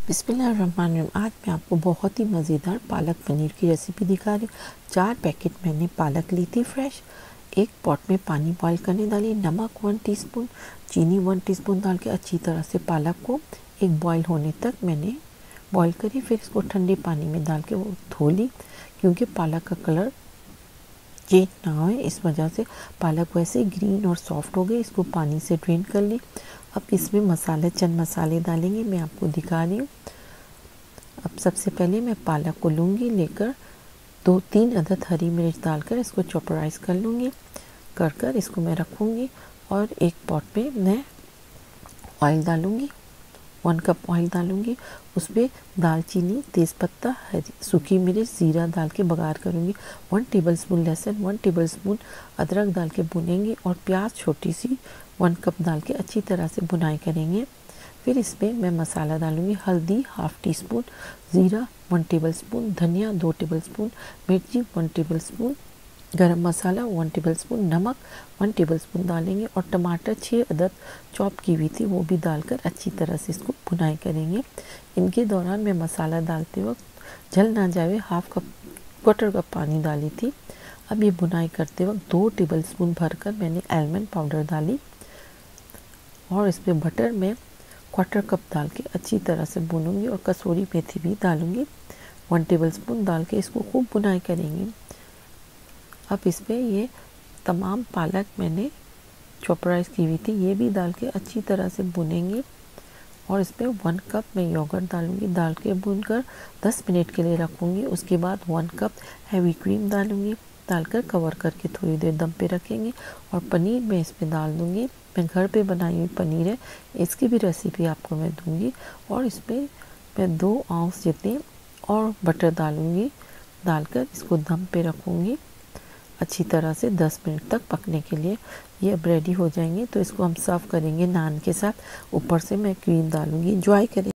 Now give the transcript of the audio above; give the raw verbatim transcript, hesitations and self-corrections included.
बिस्मिल्लाहिर्रहमानिर्रहीम। आज मैं आपको बहुत ही मज़ेदार पालक पनीर की रेसिपी दिखा रही हूँ। चार पैकेट मैंने पालक ली थी फ्रेश। एक पॉट में पानी बॉईल करने डाली, नमक वन टीस्पून, चीनी वन टीस्पून डाल के अच्छी तरह से पालक को एक बॉईल होने तक मैंने बॉईल करी। फिर इसको ठंडे पानी में डाल के वो धो ली, क्योंकि पालक का कलर चेंज ना हो, इस वजह से पालक वैसे ग्रीन और सॉफ्ट हो गई। इसको पानी से ड्रेन कर ली। अब इसमें मसाले चंद मसाले डालेंगे, मैं आपको दिखा रही हूँ। अब सबसे पहले मैं पालक को लूँगी, लेकर दो तीन अदद हरी मिर्च डालकर इसको चॉपराइज कर लूँगी। कर कर इसको मैं रखूँगी और एक पॉट में मैं ऑयल डालूँगी, वन कप ऑयल डालूँगी। उसमें दालचीनी, तेज़पत्ता, हरी सूखी मिर्च, ज़ीरा डाल के बघार करूँगी। वन टेबलस्पून लहसुन, वन टेबलस्पून अदरक डाल के भुनेंगे और प्याज छोटी सी वन कप डाल के अच्छी तरह से भुनाई करेंगे। फिर इसमें मैं मसाला डालूँगी, हल्दी हाफ़ टी स्पून, ज़ीरा वन टेबलस्पून, धनिया दो टेबलस्पून, मिर्ची वन टेबलस्पून, गरम मसाला वन टेबलस्पून, नमक वन टेबलस्पून डालेंगे और टमाटर छः अदद चॉप की हुई थी वो भी डालकर अच्छी तरह से इसको भुनाई करेंगे। इनके दौरान मैं मसाला डालते वक्त जल ना जाए हाफ कप क्वार्टर कप पानी डाली थी। अब ये भुनाई करते वक्त दो टेबलस्पून भरकर मैंने आलमंड पाउडर डाली और इसमें बटर में क्वार्टर कप डाल के अच्छी तरह से भूनूंगी और कसूरी मेथी भी डालूंगी वन टेबलस्पून डाल के इसको खूब भुनाई करेंगे। अब इसमें ये तमाम पालक मैंने चॉपराइज की हुई थी ये भी डाल के अच्छी तरह से भुनेंगे और इसमें वन कप मैं योगर्ट डालूंगी। डाल के भूनकर दस मिनट के लिए रखूंगी। उसके बाद वन कप हैवी क्रीम डालूंगी, डालकर कवर करके थोड़ी देर दम पे रखेंगे और पनीर मैं इसमें डाल दूंगी। मैं घर पे बनाई हुई पनीर है, इसकी भी रेसिपी आपको मैं दूंगी। और इसमें मैं दो आउंस जितने और बटर डालूंगी, डालकर इसको दम पे रखूंगी अच्छी तरह से दस मिनट तक पकने के लिए। ये अब रेडी हो जाएंगे तो इसको हम सर्व करेंगे नान के साथ। ऊपर से मैं क्रीम डालूंगी। एंजॉय करें।